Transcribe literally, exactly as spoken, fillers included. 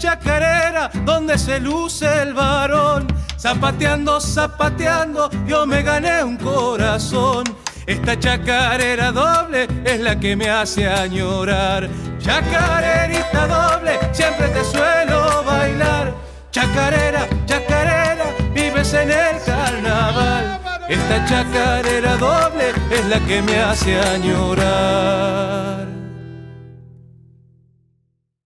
chacarera donde se luce el varón. Zapateando, zapateando, yo me gané un corazón. Esta chacarera doble es la que me hace añorar. Chacarerita doble, siempre te suelo bailar. Chacarera, chacarera, vives en el carnaval. Esta chacarera doble es la que me hace añorar.